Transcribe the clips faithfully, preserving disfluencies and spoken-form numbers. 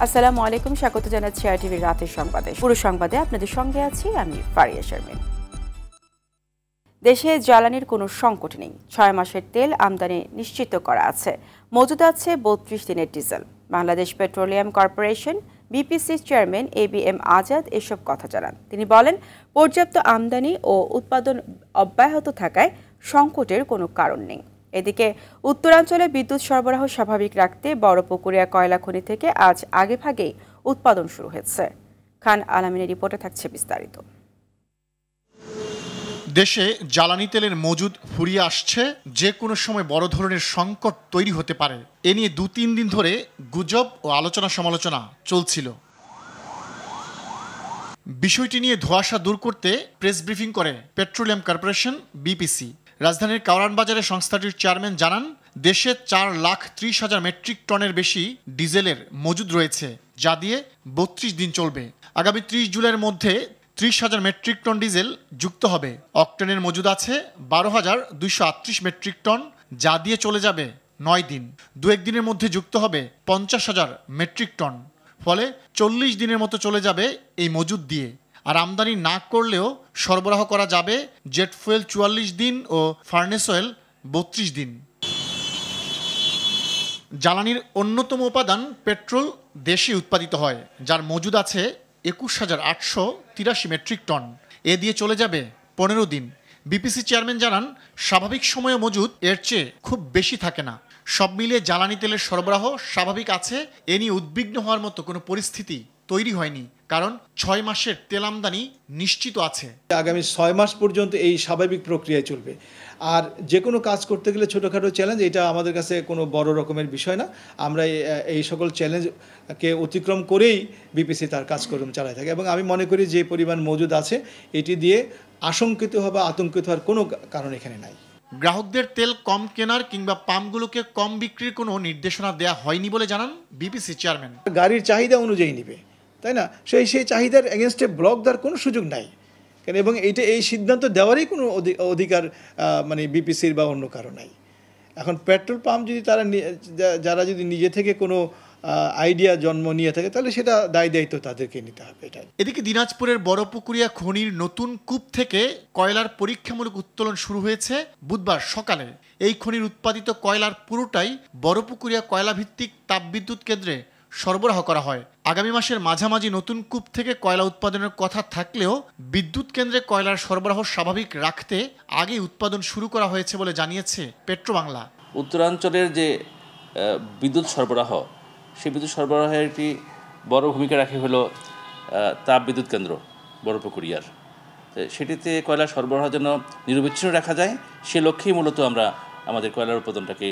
আসসালামু আলাইকুম, স্বাগত জানাচ্ছি আরটিভির রাতের সংবাদে। পুরো সংবাদে আপনাদের সঙ্গে আছি আমি ফারিয়া শারমিন। দেশে জ্বালানির কোনো সংকট নেই, ছয় মাসের তেল আমদানি নিশ্চিত করা আছে, মজুদ আছে বত্রিশ দিনের ডিজেল। বাংলাদেশ পেট্রোলিয়াম কর্পোরেশন বিপিসির chairman A B M Azad এসব কথা জানান। তিনি বলেন, পর্যাপ্ত আমদানি ও উৎপাদন অব্যাহত থাকায় সংকটের কোনো কারণ নেই। এদিকে উত্তরাঞ্চলে বিদ্যুৎ সরবরাহ স্বাভাবিক রাখতে বড়পুকুরিয়া কয়লা খনি থেকে আজ আগেভাগেই উৎপাদন শুরু হয়েছে। খান আলামিনের রিপোর্টে থাকছে বিস্তারিত। দেশে জ্বালানি তেলের মজুদ ফুরিয়ে আসছে, যে কোনো সময় বড় ধরনের সংকট তৈরি হতে পারে। এ নিয়ে দু তিন দিন ধরে গুজব ও আলোচনা সমালোচনা চলছিল। বিষয়টি নিয়ে ধোঁয়াশা দূর করতে প্রেস ব্রিফিং করে পেট্রোলিয়াম কর্পোরেশন বিপিসি। রাজধানীর কাওরান বাজারে সংস্থাটির চেয়ারম্যান জানান, দেশে চার লাখ ত্রিশ হাজার মেট্রিক টনের বেশি ডিজেলের মজুদ রয়েছে, যা দিয়ে বত্রিশ দিন চলবে। আগামী ত্রিশ জুলাইয়ের মধ্যে ত্রিশ হাজার মেট্রিক টন ডিজেল যুক্ত হবে। অকটেনের মজুদ আছে বারো হাজার দুইশো আটত্রিশ মেট্রিক টন, যা দিয়ে চলে যাবে নয় দিন। দু এক দিনের মধ্যে যুক্ত হবে পঞ্চাশ হাজার মেট্রিক টন, ফলে চল্লিশ দিনের মতো চলে যাবে এই মজুদ দিয়ে। আর আমদানি না করলেও সরবরাহ করা যাবে জেট ফুয়েল চুয়াল্লিশ দিন ও ফার্নেস অয়েল বত্রিশ দিন। জ্বালানির অন্যতম উপাদান পেট্রোল দেশে উৎপাদিত হয়, যার মজুদ আছে একুশ হাজার আটশো তিরাশি মেট্রিক টন। এ দিয়ে চলে যাবে পনেরো দিন। বিপিসি চেয়ারম্যান জানান, স্বাভাবিক সময়ে মজুদ এর চেয়ে খুব বেশি থাকে না। সব মিলিয়ে জ্বালানি তেলের সরবরাহ স্বাভাবিক আছে। এ নিয়ে উদ্বিগ্ন হওয়ার মতো কোনো পরিস্থিতি তৈরি হয়নি, কারণ ছয় মাসের তেল আমদানি নিশ্চিত আছে। আগামী ছয় মাস পর্যন্ত এই স্বাভাবিক প্রক্রিয়ায় চলবে। আর যে কোনো কাজ করতে গেলে ছোটোখাটো চ্যালেঞ্জ, এটা আমাদের কাছে কোনো বড় রকমের বিষয় না। আমরা এই সকল চ্যালেঞ্জকে অতিক্রম করেই বিপিসি তার কাজকর্ম চালায় থাকে, এবং আমি মনে করি যে পরিমাণ মজুদ আছে এটি দিয়ে আশঙ্কিত বা আতঙ্কিত হওয়ার কোনো কারণ এখানে নাই। গ্রাহকদের তেল কম কেনার কিংবা পাম্পগুলোকে কম বিক্রির কোনো নির্দেশনা দেওয়া হয়নি বলে জানান বিপিসি চেয়ারম্যান। গাড়ির চাহিদা অনুযায়ী নিবে, তাই না? সেই সেই চাহিদার এগেনস্টে ব্লক দেওয়ার কোনো সুযোগ নাই, কেন এবং এইটা এই সিদ্ধান্ত দেওয়ারই কোনো অধিকার মানে বিপিসির বা অন্য কারো নাই। এখন পেট্রোল পাম্প যদি তারা যারা যদি নিজে থেকে কোনো আইডিয়া জন্ম নিয়ে থাকে, তাহলে সেটা দায় দায়িত্ব তাদেরকে নিতে হবে। এটা এদিকে দিনাজপুরের বড়পুকুরিয়া খনির নতুন কূপ থেকে কয়লার পরীক্ষামূলক উত্তোলন শুরু হয়েছে বুধবার সকালে। এই খনির উৎপাদিত কয়লার পুরোটাই বড়পুকুরিয়া কয়লা ভিত্তিক তাপবিদ্যুৎ কেন্দ্রে সরবরাহ করা হয়। আগামী মাসের মাঝামাঝি নতুন কূপ থেকে কয়লা উৎপাদনের কথা থাকলেও বিদ্যুৎ কেন্দ্রে কয়লার সরবরাহ স্বাভাবিক রাখতে আগে উৎপাদন শুরু করা হয়েছে বলে জানিয়েছে পেট্রোবাংলা। উত্তরাঞ্চলের যে বিদ্যুৎ সরবরাহ, সেই বিদ্যুৎ সরবরাহের একটি বড় ভূমিকা রাখে হলো তাপ বিদ্যুৎ কেন্দ্র বড়পুকুরিয়ার। সেটিতে কয়লা সরবরাহ যেন নিরবিচ্ছিন্ন রাখা যায়, সে লক্ষ্যেই মূলত আমরা আমাদের কয়লার উৎপাদনটাকে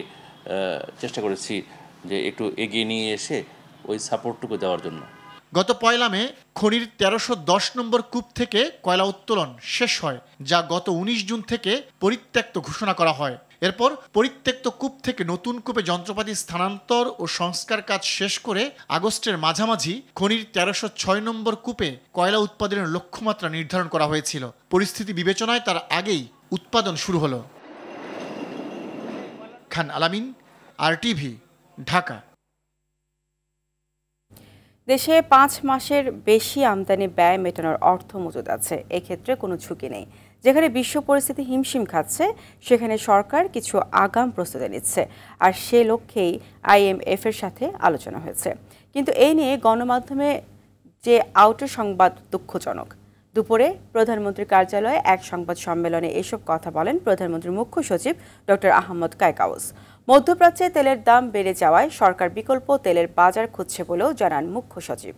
চেষ্টা করেছি যে একটু এগিয়ে নিয়ে এসে ওই সাপোর্টটুকু দেওয়ার জন্য। গত পয়লা মে খনির তেরোশো দশ নম্বর কূপ থেকে কয়লা উত্তোলন শেষ হয়, যা গত উনিশ জুন থেকে পরিত্যক্ত ঘোষণা করা হয়। এরপর পরিত্যক্ত কূপ থেকে নতুন কূপে যন্ত্রপাতি স্থানান্তর ও সংস্কার কাজ শেষ করে আগস্টের মাঝামাঝি খনির তেরোশো ছয় নম্বর কূপে কয়লা উৎপাদনের লক্ষ্যমাত্রা নির্ধারণ করা হয়েছিল। পরিস্থিতি বিবেচনায় তার আগেই উৎপাদন শুরু হলো। খান আলামিন, আরটিভি, ঢাকা। দেশে পাঁচ মাসের বেশি আমদানি ব্যয় মেটানোর অর্থ মজুদ আছে, এক্ষেত্রে কোনো ঝুঁকি নেই। যেখানে বিশ্ব পরিস্থিতি হিমশিম খাচ্ছে, সেখানে সরকার কিছু আগাম প্রস্তুতি নিচ্ছে, আর সে লক্ষ্যেই আইএমএফ এর সাথে আলোচনা হয়েছে। কিন্তু এই নিয়ে গণমাধ্যমে যে আউটের সংবাদ দুঃখজনক। দুপুরে প্রধানমন্ত্রীর কার্যালয়ে এক সংবাদ সম্মেলনে এসব কথা বলেন প্রধানমন্ত্রীর মুখ্য সচিব ডক্টর আহমদ কায়কাউস। মধ্যপ্রাচ্যে তেলের দাম বেড়ে যাওয়ায় সরকার বিকল্প তেলের বাজার খুঁজছে বলেও জানান মুখ্য সচিব।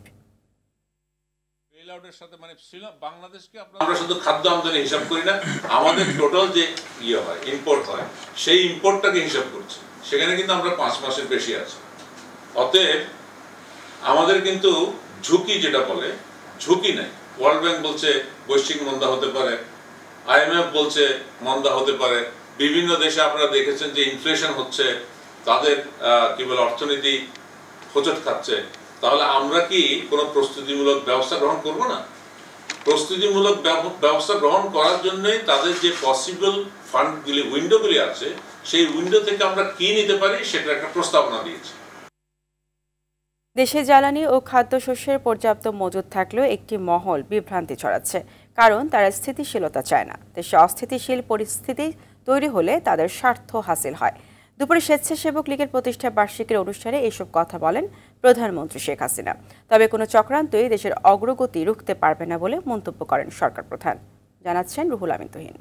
আমরা শুধু খাদ্য আমদানি হিসাব করি না, আমাদের টোটাল যে ইয়ে হয় ইম্পোর্ট হয়, সেই ইম্পোর্টটাকে হিসাব করছি। সেখানে কিন্তু আমরা পাঁচ মাসের বেশি আছি। অতএব আমাদের কিন্তু ঝুঁকি যেটা বলে, ঝুঁকি নাই। ওয়ার্ল্ড ব্যাংক বলছে বৈশ্বিক মন্দা হতে পারে, আইএমএফ বলছে মন্দা হতে পারে। বিভিন্ন দেশে আপনারা দেখেছেন যে ইনফ্লেশন হচ্ছে, তাদের কি বলে অর্থনীতি হোঁচট খাচ্ছে। তাহলে আমরা কি কোনো প্রস্তুতিমূলক ব্যবস্থা গ্রহণ করব না? প্রস্তুতিমূলক ব্যবস্থা গ্রহণ করার জন্যই তাদের যে পসিবল ফান্ডগুলি উইন্ডোগুলি আছে, সেই উইন্ডো থেকে আমরা কি নিতে পারি সেটা একটা প্রস্তাবনা দিয়েছি। দেশে জ্বালানি ও খাদ্যশস্যের পর্যাপ্ত মজুদ থাকলেও একটি মহল বিভ্রান্তি ছড়াচ্ছে, কারণ তারা স্থিতিশীলতা চায় না। দেশে অস্থিতিশীল পরিস্থিতি তৈরি হলে তাদের স্বার্থ হাসিল হয়। দুপুরে স্বেচ্ছাসেবক লীগের প্রতিষ্ঠা বার্ষিকীর অনুষ্ঠানে এসব কথা বলেন প্রধানমন্ত্রী শেখ হাসিনা। তবে কোনো চক্রান্তই দেশের অগ্রগতি রুখতে পারবে না বলে মন্তব্য করেন সরকার প্রধান। জানাচ্ছেন রুহুল আমিন তুহিন।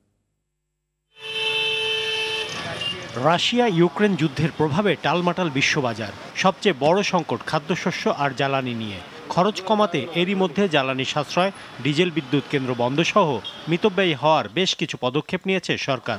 রাশিয়া ইউক্রেন যুদ্ধের প্রভাবে টালমাটাল বিশ্ববাজার। সবচেয়ে বড় সংকট খাদ্যশস্য আর জ্বালানি নিয়ে। খরচ কমাতে এরই মধ্যে জ্বালানি সাশ্রয়, ডিজেল বিদ্যুৎ কেন্দ্র বন্ধ সহ মিতব্যয়ী হওয়ার বেশ কিছু পদক্ষেপ নিয়েছে সরকার।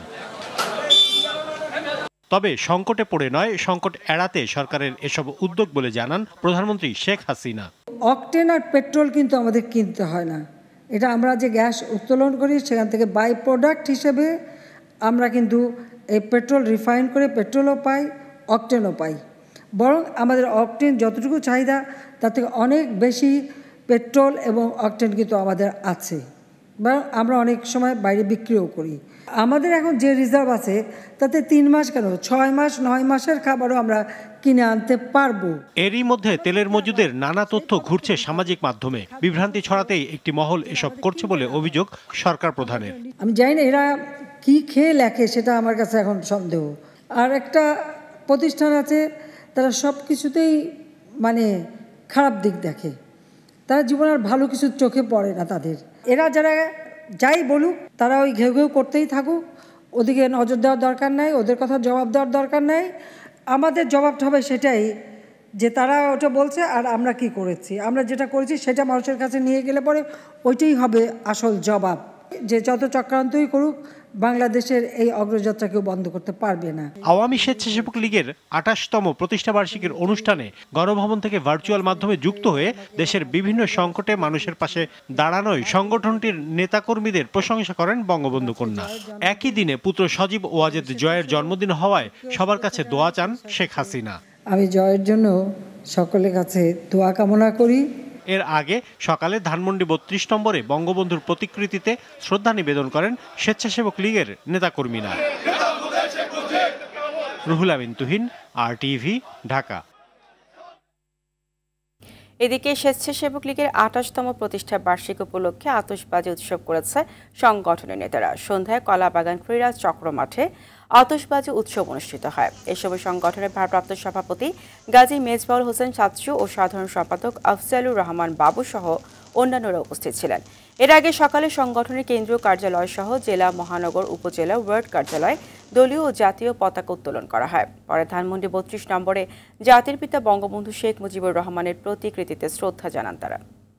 তবে সংকটে পড়ে নয়, সংকট এড়াতে সরকারের এসব উদ্যোগ বলে জানান প্রধানমন্ত্রী শেখ হাসিনা। অকটেন আর পেট্রোল কিন্তু আমাদের কিনতে হয় না। এটা আমরা যে গ্যাস উত্তোলন করি সেখান থেকে বাই প্রোডাক্ট হিসেবে আমরা কিন্তু এই পেট্রোল রিফাইন করে পেট্রোলও পাই, অকটেনও পাই। বরং আমাদের অকটেন যতটুকু চাহিদা তার থেকে অনেক বেশি পেট্রোল এবং অকটেন কিন্তু আমাদের আছে, বরং আমরা অনেক সময় বাইরে বিক্রিও করি। আমাদের এখন যে রিজার্ভ আছে তাতে তিন মাস কেন ছয় মাস নয় মাসের খাবারও আমরা কিনে আনতে পারবো। এরই মধ্যে তেলের মজুদের নানা তথ্য ঘুরছে সামাজিক মাধ্যমে। বিভ্রান্তি ছড়াতেই একটি মহল এসব করছে বলে অভিযোগ সরকার প্রধানের। আমি জানি না এরা কি খেয়ে লেখে, সেটা আমার কাছে এখন সন্দেহ। আর একটা প্রতিষ্ঠান আছে, তারা সব কিছুতেই মানে খারাপ দিক দেখে, তারা জীবন আর ভালো কিছু চোখে পড়ে না তাদের। এরা যারা যাই বলুক, তারা ওই ঘেউ ঘেউ করতেই থাকুক, ওদিকে নজর দেওয়ার দরকার নাই, ওদের কথা জবাব দেওয়ার দরকার নাই। আমাদের জবাবটা হবে সেটাই যে তারা ওটা বলছে আর আমরা কি করেছি, আমরা যেটা করেছি সেটা মানুষের কাছে নিয়ে গেলে পরে ওইটাই হবে আসল জবাব। যে যত চক্রান্তই করুক, বাংলাদেশের এই অগ্রযাত্রা কেউ বন্ধ করতে পারবে না। আওয়ামী স্বেচ্ছাসেবক লীগের আঠাশতম প্রতিষ্ঠা বার্ষিকীর অনুষ্ঠানে গণভবন থেকে ভার্চুয়াল মাধ্যমে যুক্ত হয়ে দেশের বিভিন্ন সংকটে মানুষের পাশে দাঁড়ানোয় সংগঠনটির নেতাকর্মীদের প্রশংসা করেন বঙ্গবন্ধু কন্যা। একই দিনে পুত্র সজীব ওয়াজেদ জয়ের জন্মদিন হওয়ায় সবার কাছে দোয়া চান শেখ হাসিনা। আমি জয়ের জন্য সকলের কাছে দোয়া কামনা করি। এর আগে সকালে ধানমন্ডি বত্রিশ নম্বরে বঙ্গবন্ধুর প্রতিকৃতিতে শ্রদ্ধা নিবেদন করেন স্বেচ্ছাসেবক লীগের নেতাকর্মীরা। রুহুল আমিন তুহিন, আরটিভি, ঢাকা। এদিকে স্বেচ্ছাসেবক লীগের আঠাশতম প্রতিষ্ঠা বার্ষিকী উপলক্ষে আতশবাজি উৎসব করেছে সংগঠনের নেতারা। সন্ধ্যায় কলাবাগান ক্রীড়া চক্র মাঠে আতশবাজি উৎসব অনুষ্ঠিত হয়। এ সময় সংগঠনের ভারপ্রাপ্ত সভাপতি গাজী মেজবাউল হোসেন চাচ্চু ও সাধারণ সম্পাদক আফজালুর রহমান বাবু সহ অন্যান্যরা উপস্থিত ছিলেন। এর আগে সকালে সংগঠনের কেন্দ্রীয় কার্যালয় সহ জেলা, মহানগর, উপজেলা, ওয়ার্ড কার্যালয় দলীয় ও জাতীয় পতাকা উত্তোলন করা হয়। পরে ধানমন্ডি বত্রিশ নম্বরে জাতির পিতা বঙ্গবন্ধু শেখ মুজিবুর রহমানের প্রতিকৃতিতে শ্রদ্ধা জানান তারা।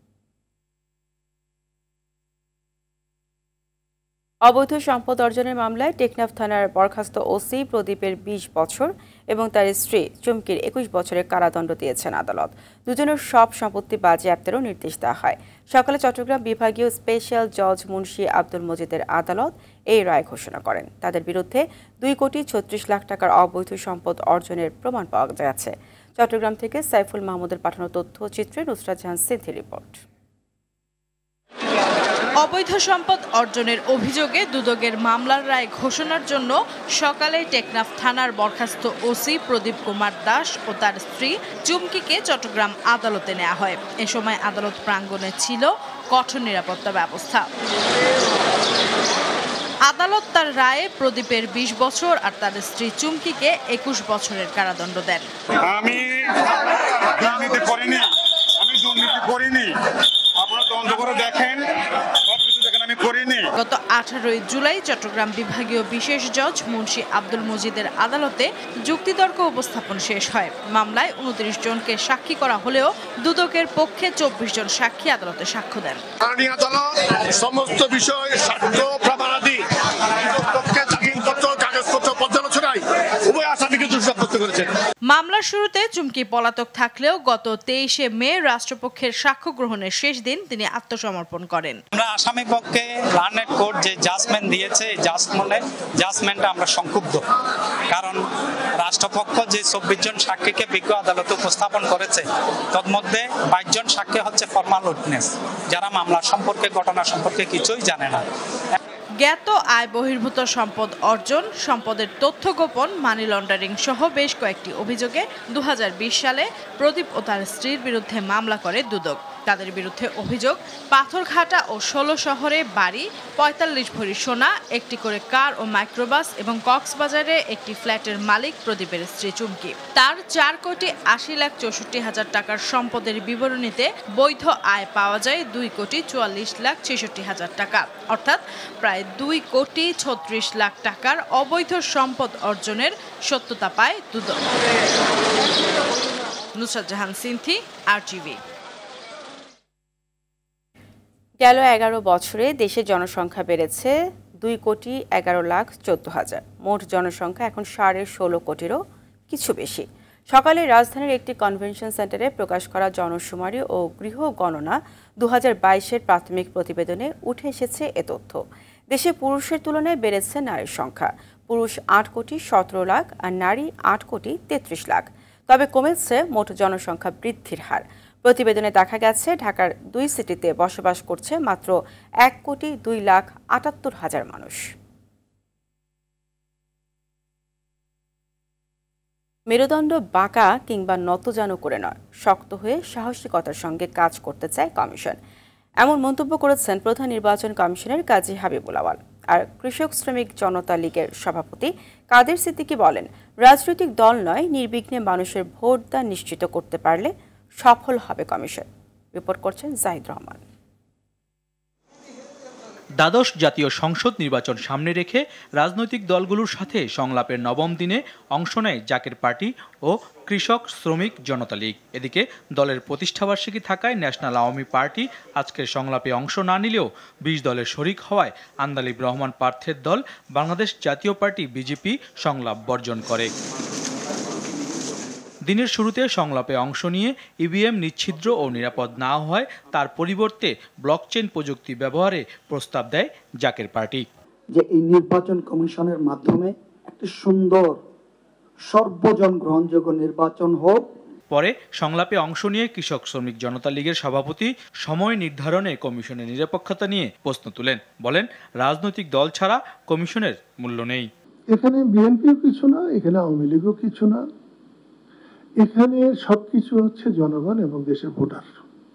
অবৈধ সম্পদ অর্জনের মামলায় টেকনাফ থানার বরখাস্ত ওসি প্রদীপের বিশ বছর এবং তার স্ত্রী চুমকির একুশ বছরের কারাদণ্ড দিয়েছেন আদালত। দুজনের সব সম্পত্তি বাজেয়াপ্তেরও নির্দেশ দেওয়া হয়। সকালে চট্টগ্রাম বিভাগীয় স্পেশাল জজ মুন্সি আব্দুল মজিদের আদালত এই রায় ঘোষণা করেন। তাদের বিরুদ্ধে দুই কোটি ছত্রিশ লাখ টাকার অবৈধ সম্পদ অর্জনের প্রমাণ পাওয়া গেছে। চট্টগ্রাম থেকে সাইফুল মাহমুদের পাঠানো তথ্যচিত্রে নুসরাত জাহান সিদ্ধির রিপোর্ট। অবৈধ সম্পদ অর্জনের অভিযোগে দুদকের মামলার রায় ঘোষণার জন্য সকালে টেকনাফ থানার বরখাস্ত ওসি প্রদীপ কুমার দাস ও তার স্ত্রী চুমকিকে চট্টগ্রাম আদালতে নেওয়া হয়। এ সময় আদালত প্রাঙ্গণে ছিল কঠোর নিরাপত্তা ব্যবস্থা। আদালত তার রায়ে প্রদীপের বিশ বছর আর তার স্ত্রী চুমকিকে একুশ বছরের কারাদণ্ড দেন। আমি দুর্নীতি করিনি, আমি দুর্নীতি করিনি, আপনারা তদন্ত করে দেখেন, সবকিছু দেখেন আমি করিনি। গত আঠারোই জুলাই চট্টগ্রাম বিভাগীয় বিশেষ জজ মুন্সি আব্দুল মজিদের আদালতে যুক্তিতর্ক উপস্থাপন শেষ হয়। মামলায় উনত্রিশ জনকে সাক্ষী করা হলেও দুদকের পক্ষে চব্বিশ জন সাক্ষী আদালতে সাক্ষ্য দেন। আদালত সমস্ত বিষয় সাক্ষ্য প্রমাণাদি কাগজপত্র পর্যালোচনায় উভয় আসামিকে দোষী সাব্যস্ত করেছেন। মামলার শুরুতে চুমকি পলাতক থাকলেও গত তেইশে মে রাষ্ট্রপক্ষের সাক্ষ্য গ্রহণের শেষ দিন তিনি আত্মসমর্পণ করেন। আমরা আসামি পক্ষে লার্নেড কোর্ট যে জাজমেন্ট দিয়েছে, এই জাজমেন্টে জাজমেন্টে আমরা সংক্ষুব্ধ, কারণ রাষ্ট্রপক্ষ যে চব্বিশ জন সাক্ষীকে বিজ্ঞ আদালতে উপস্থাপন করেছে তন্মধ্যে বাইশ জন সাক্ষী হচ্ছে ফর্মাল উইটনেস, যারা মামলা সম্পর্কে, ঘটনা সম্পর্কে কিছুই জানে না। জ্ঞাত আয় বহির্ভূত সম্পদ অর্জন, সম্পদের তথ্য গোপন, মানি লন্ডারিং সহ বেশ কয়েকটি অভিযোগে দু হাজার বিশ সালে প্রদীপ ও তার স্ত্রীর বিরুদ্ধে মামলা করে দুদক। তাদের বিরুদ্ধে অভিযোগ, পাথরঘাটা ও ষোলো শহরে বাড়ি, পঁয়তাল্লিশ ভরি সোনা, একটি করে কার ও মাইক্রোবাস এবং কক্সবাজারে একটি ফ্ল্যাটের মালিক প্রদীপের স্ত্রী চুমকি। তার চার কোটি আশি লাখ চৌষট্টি হাজার টাকার সম্পদের বিবরণীতে বৈধ আয় পাওয়া যায় দুই কোটি চুয়াল্লিশ লাখ ছেষট্টি হাজার টাকা, অর্থাৎ প্রায় দুই কোটি ছত্রিশ লাখ টাকার অবৈধ সম্পদ অর্জনের সত্যতা পায় দুদক। নুসরাত জাহান সিনথি, আরটিভি। গেল এগারো বছরে দেশের জনসংখ্যা বেড়েছে দুই কোটি এগারো লাখ চোদ্দ হাজার। মোট জনসংখ্যা এখন সাড়ে ষোলো কোটিরও কিছু বেশি। সকালে রাজধানীর একটি কনভেনশন সেন্টারে প্রকাশ করা জনশুমারি ও গৃহ গণনা দু হাজার বাইশের প্রাথমিক প্রতিবেদনে উঠে এসেছে এ তথ্য। দেশে পুরুষের তুলনায় বেড়েছে নারীর সংখ্যা, পুরুষ আট কোটি সতেরো লাখ আর নারী আট কোটি তেত্রিশ লাখ। তবে কমেছে মোট জনসংখ্যা বৃদ্ধির হার। প্রতিবেদনে দেখা গেছে ঢাকার দুই সিটিতে বসবাস করছে মাত্র এক কোটি দুই লাখ আটাত্তর হাজার মানুষ। মেরুদণ্ড বাঁকা কিংবা নতজানু করে নয়, শক্ত হয়ে সাহসিকতার সঙ্গে কাজ করতে চায় কমিশন, এমন মন্তব্য করেছেন প্রধান নির্বাচন কমিশনের কাজী হাবিবুল আওয়াল। আর কৃষক শ্রমিক জনতা লীগের সভাপতি কাদের সিদ্দিকী বলেন, রাজনৈতিক দল নয়, নির্বিঘ্নে মানুষের ভোটদান নিশ্চিত করতে পারলে সফল হবে কমিশন। রিপোর্ট করছেন জাহিদ রহমান। দ্বাদশ জাতীয় সংসদ নির্বাচন সামনে রেখে রাজনৈতিক দলগুলোর সাথে সংলাপের নবম দিনে অংশ নেয় জাকের পার্টি ও কৃষক শ্রমিক জনতা লীগ। এদিকে দলের প্রতিষ্ঠাবার্ষিকী থাকায় ন্যাশনাল আওয়ামী পার্টি আজকের সংলাপে অংশ না নিলেও বিশ দলের শরিক হওয়ায় আন্দালিব রহমান পার্থের দল বাংলাদেশ জাতীয় পার্টি বিজেপি সংলাপ বর্জন করে। দিনের শুরুতে সংলাপে অংশ নিয়ে ইভিএম নিচ্ছিদ্র ও নিরাপদ না হওয়ায় তার পরিবর্তে ব্লকচেন প্রযুক্তি ব্যবহারে প্রস্তাব দেয় জাকের পার্টি। যে এই নির্বাচন কমিশনের মাধ্যমে একটি সুন্দর সর্বজন গ্রহণযোগ্য নির্বাচন হোক। পরে সংলাপে অংশ নিয়ে কৃষক শ্রমিক জনতা লীগের সভাপতি সময় নির্ধারণে কমিশনের নিরপেক্ষতা নিয়ে প্রশ্ন তুলেন। বলেন, রাজনৈতিক দল ছাড়া কমিশনের মূল্য নেই। এখানে বিএনপিও কিছু না, এখানে আওয়ামী লীগও কিছু না, এখানে সবকিছু হচ্ছে জনগণ এবং দেশের ভোটার।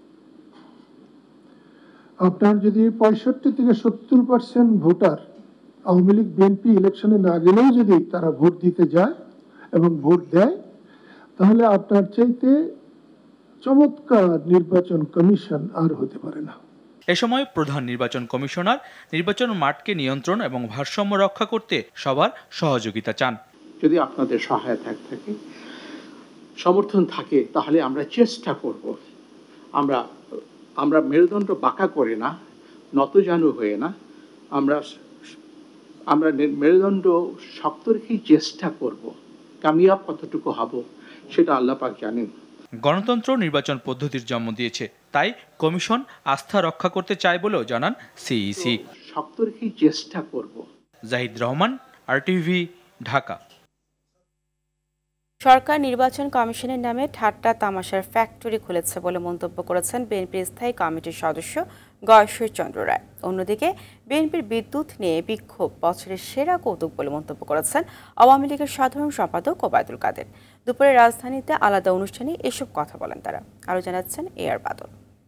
আপনার যদি পঁয়ষট্টি থেকে সত্তর percent voter Awami League BNP ইলেকশনে না গেলেও যদি তারা ভোট দিতে যায় এবং ভোট দেয়, তাহলে আপনার চাইতে চমৎকার নির্বাচন কমিশন আর হতে পারে না। এ সময় প্রধান নির্বাচন কমিশনার নির্বাচন মাঠকে নিয়ন্ত্রণ এবং ভারসাম্য রক্ষা করতে সবার সহযোগিতা চান। যদি আপনাদের সহায়তা থাকে, সমর্থন থাকে, তাহলে আমরা চেষ্টা করব, আমরা আমরা মেরুদণ্ড বাঁকা করে না, নতজানু হয়ে না, আমরা আমরা মেরুদণ্ড শক্ত রেখেই চেষ্টা করব। কামিয়াব কতটুকু হব সেটা আল্লাহ পাক জানেন। গণতন্ত্র নির্বাচন পদ্ধতির জন্ম দিয়েছে, তাই কমিশন আস্থা রক্ষা করতে চায় বলেও জানান সিইসি। শক্ত রেখেই চেষ্টা করব। জাহিদ রহমান, আরটিভি, ঢাকা। সরকার নির্বাচন কমিশনের নামে ঠাট্টা তামাশার ফ্যাক্টরি খুলেছে বলে মন্তব্য করেছেন বিএনপির স্থায়ী কমিটির সদস্য গয়েশ্বর চন্দ্র রায়। অন্যদিকে বিএনপির বিদ্যুৎ নিয়ে বিক্ষোভ বছরের সেরা কৌতুক বলে মন্তব্য করেছেন আওয়ামী লীগের সাধারণ সম্পাদক ওবায়দুল কাদের। দুপুরে রাজধানীতে আলাদা অনুষ্ঠানে এসব কথা বলেন তারা। আরও জানাচ্ছেন এ আর বাদল।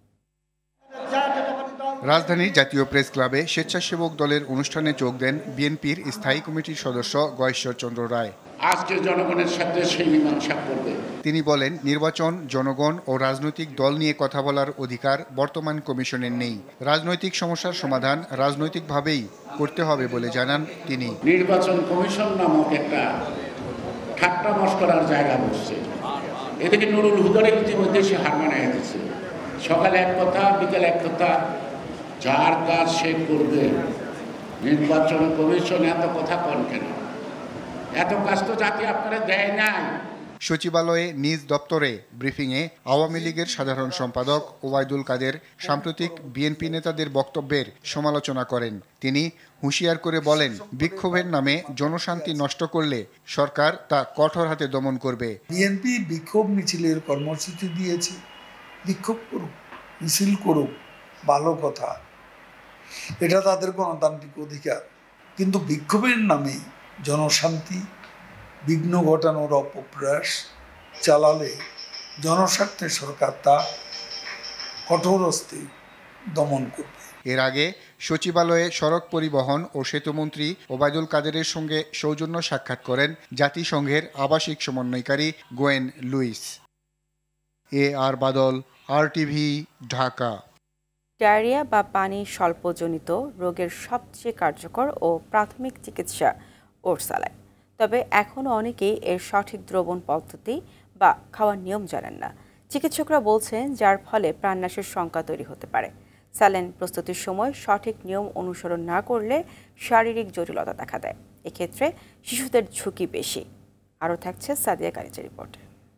রাজধানীর জাতীয় প্রেস ক্লাবে স্বেচ্ছাসেবক দলের অনুষ্ঠানে যোগ দেন বিএনপির স্থায়ী কমিটির সদস্য গয়েশ্বর চন্দ্র রায়। আজকে জনগণের সাথে সেই মীমাংসা করবে। তিনি বলেন, নির্বাচন, জনগণ ও রাজনৈতিক দল নিয়ে কথা বলার অধিকার বর্তমান কমিশনের নেই। রাজনৈতিক সমস্যার সমাধান রাজনৈতিকভাবেই করতে হবে বলে জানান তিনি। নির্বাচন কমিশন নামক একটা ঠাট্টা মশকরার জায়গা বসছে। এদিকে নুরুল হুদার ইতিমধ্যে সে হার মানায় দিচ্ছে। সকালে এক কথা, বিকালে এক কথা, যার কাজ সে করবে। নির্বাচন কমিশন এত কথা কন কেন? এত কাজ তো জাতি আপনারা দেয় নাই। সচিবালয়ে নিজ দপ্তরে ব্রিফিংয়ে আওয়ামী লীগের সাধারণ সম্পাদক ওবায়দুল কাদের সাম্প্রতিক বিএনপি নেতাদের বক্তব্যের সমালোচনা করেন। তিনি হুঁশিয়ার করে বলেন, বিক্ষোভের নামে জনশান্তি নষ্ট করলে সরকার তা কঠোর হাতে দমন করবে। বিএনপি বিক্ষোভ মিছিলের কর্মসূচি দিয়েছে, বিক্ষোভ করুক, মিছিল করুক, ভালো কথা। এটা তাদের গণতান্ত্রিক অধিকার। কিন্তু বিক্ষোভের নামে জনশান্তি বিঘ্ন ঘটানোর অপপ্রয়াস চালালে জনস্বার্থে সরকার তা কঠোর হস্তে দমন করবে। এর আগে সচিবালয়ে সড়ক পরিবহন ও সেতুমন্ত্রী ওবায়দুল কাদেরের সঙ্গে সৌজন্য সাক্ষাৎ করেন জাতিসংঘের আবাসিক সমন্বয়কারী Gwyn Lewis. A R Badal, RTV, Dhaka. Diarrhoea বা পানি স্বল্পজনিত রোগের সবচেয়ে কার্যকর ও প্রাথমিক চিকিৎসা ওরসালাইন। তবে এখনও অনেকেই এর সঠিক দ্রবণ পদ্ধতি বা খাওয়ার নিয়ম জানেন না। চিকিৎসকরা বলছেন যার ফলে প্রাণনাশের শঙ্কা তৈরি হতে পারে। স্যালাইন প্রস্তুতির সময় সঠিক নিয়ম অনুসরণ না করলে শারীরিক জটিলতা দেখা দেয়। এক্ষেত্রে শিশুদের ঝুঁকি বেশি। আরও থাকছে সাদিয়া কানিজের রিপোর্টে।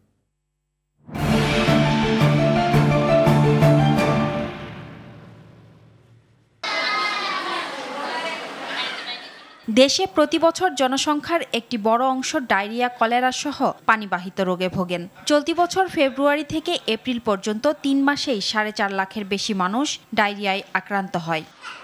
দেশে প্রতি বছর জনসংখ্যার একটি বড় অংশ ডায়রিয়া, কলেরা সহ পানিবাহিত রোগে ভোগেন। চলতি বছর ফেব্রুয়ারি থেকে এপ্রিল পর্যন্ত তিন মাসেই সাড়ে চার লাখের বেশি মানুষ ডায়রিয়ায় আক্রান্ত হয়।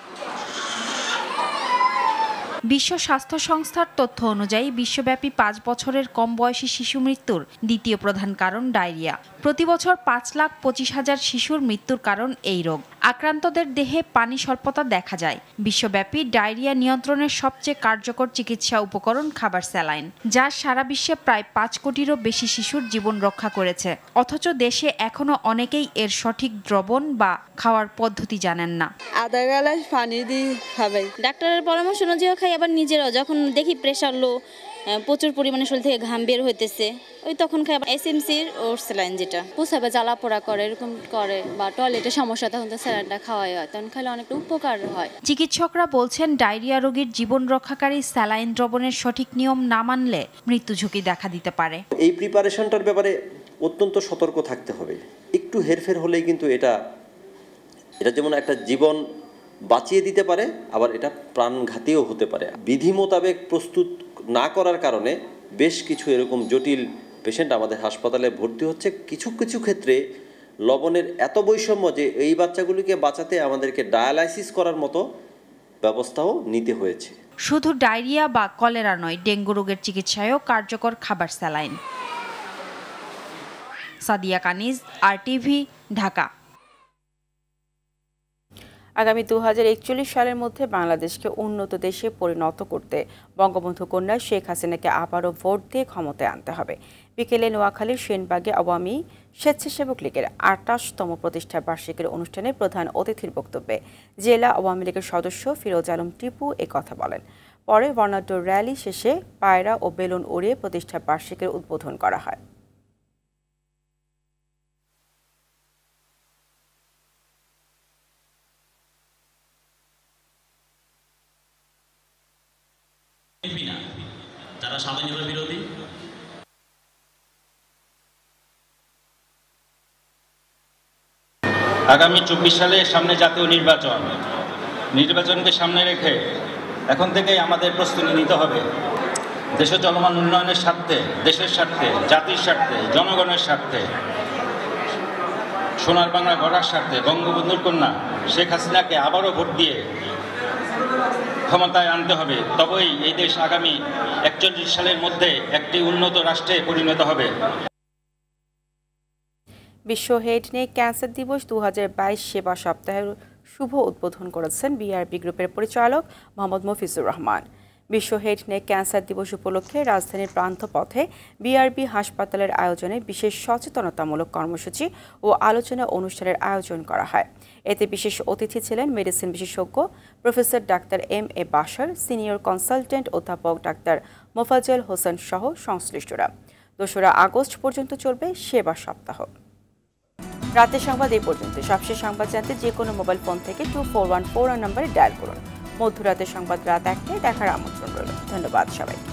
বিশ্ব স্বাস্থ্য সংস্থার তথ্য অনুযায়ী বিশ্বব্যাপী পাঁচ বছরের কম বয়সী শিশু মৃত্যুর দ্বিতীয় প্রধান কারণ ডায়রিয়া। প্রতি বছর পাঁচ লাখ পঁচিশ হাজার শিশুর মৃত্যুর কারণ এই রোগ। আক্রান্তদের দেহে পানি স্বল্পতা দেখা যায়। বিশ্বব্যাপী ডায়রিয়া নিয়ন্ত্রণের সবচেয়ে কার্যকর চিকিৎসা উপকরণ খাবার স্যালাইন, যা সারা বিশ্বে প্রায় পাঁচ কোটিরও বেশি শিশুর জীবন রক্ষা করেছে। অথচ দেশে এখনো অনেকেই এর সঠিক দ্রবণ বা খাওয়ার পদ্ধতি জানেন না। আধা গ্লাস পানি দিয়ে খাবে। ডাক্তারের পরামর্শ অনুযায়ী খাই, আবার নিজেরাও যখন দেখি প্রেশার লো, প্রচুর পরিমাণে শরীর থেকে ঘাম বের হইতেছে, ওই তখন খাই এসএমসির ওর স্যালাইন, যেটা পোষাবে জ্বালা পোড়া করে এরকম করে বা টয়লেটের সমস্যা, তখন তো স্যালাইনটা খাওয়াই হয়, তখন খাইলে অনেকটা উপকার হয়। চিকিৎসকরা বলছেন ডায়রিয়া রোগীর জীবন রক্ষাকারী স্যালাইন দ্রবণের সঠিক নিয়ম না মানলে মৃত্যু ঝুঁকি দেখা দিতে পারে। এই প্রিপারেশনটার ব্যাপারে অত্যন্ত সতর্ক থাকতে হবে। একটু হেরফের হলেই কিন্তু এটা এটা যেমন একটা জীবন বাঁচিয়ে দিতে পারে, আবার এটা প্রাণঘাতীও হতে পারে। বিধি মোতাবেক প্রস্তুত না করার কারণে বেশ কিছু এরকম জটিল পেশেন্ট আমাদের হাসপাতালে ভর্তি হচ্ছে। কিছু কিছু ক্ষেত্রে লবণের এত বৈষম্য যে এই বাচ্চাগুলিকে বাঁচাতে আমাদেরকে ডায়ালাইসিস করার মতো ব্যবস্থাও নিতে হয়েছে। শুধু ডায়রিয়া বা কলেরা নয়, ডেঙ্গু রোগের চিকিৎসায়ও কার্যকর খাবার স্যালাইন। সাদিয়া কানিজ, আরটিভি, ঢাকা। আগামী দু হাজার একচল্লিশ সালের মধ্যে বাংলাদেশকে উন্নত দেশে পরিণত করতে বঙ্গবন্ধু কন্যা শেখ হাসিনাকে আবারও ভোট দিয়ে ক্ষমতায় আনতে হবে। বিকেলে নোয়াখালীর সেনবাগে আওয়ামী স্বেচ্ছাসেবক লীগের আটাশতম প্রতিষ্ঠা বার্ষিকীর অনুষ্ঠানে প্রধান অতিথির বক্তব্যে জেলা আওয়ামী লীগের সদস্য ফিরোজ আলম টিপু এ কথা বলেন। পরে বর্ণাঢ্য র্যালি শেষে পায়রা ও বেলুন উড়িয়ে প্রতিষ্ঠা বার্ষিকীর উদ্বোধন করা হয়। যারা স্বাধীনতা বিরোধী, আগামী চব্বিশ সালে সামনে জাতীয় নির্বাচন নির্বাচনকে সামনে রেখে এখন থেকেই আমাদের প্রস্তুতি নিতে হবে। দেশের চলমান উন্নয়নের স্বার্থে, দেশের স্বার্থে, জাতির স্বার্থে, জনগণের স্বার্থে, সোনার বাংলা গড়ার স্বার্থে বঙ্গবন্ধুর কন্যা শেখ হাসিনাকে আবারও ভোট দিয়ে ক্ষমতায় আনতে হবে। তবেই এই দেশ আগামী একচল্লিশ সালের মধ্যে একটি উন্নত রাষ্ট্রে পরিণত হবে। বিশ্ব হেড নেক ক্যান্সার দিবস দু হাজার বাইশ সেবা সপ্তাহের শুভ উদ্বোধন করেছেন বিআরবি গ্রুপের পরিচালক মোহাম্মদ মফিজুর রহমান। বিশ্ব হেড নেক ক্যান্সার দিবস উপলক্ষে রাজধানীর প্রান্তপথে বিআরবি হাসপাতালের আয়োজনে বিশেষ সচেতনতামূলক কর্মসূচি ও আলোচনা অনুষ্ঠানের আয়োজন করা হয়। এতে বিশেষ অতিথি ছিলেন মেডিসিন বিশেষজ্ঞ professor doctor M A Bashar, senior consultant অধ্যাপক ডাক্তার মোফাজ্জল হোসেন সহ সংশ্লিষ্টরা। দোসরা আগস্ট পর্যন্ত চলবে সেবা সপ্তাহ। রাতের সংবাদ এই পর্যন্ত। সবশেষ সংবাদ জানতে যে কোনো মোবাইল ফোন থেকে টু ফোর ওয়ান ফোর নম্বরে ডায়াল করুন। মধ্যরাতের সংবাদ রাত একটায় দেখার আমন্ত্রণ রইল। ধন্যবাদ সবাইকে।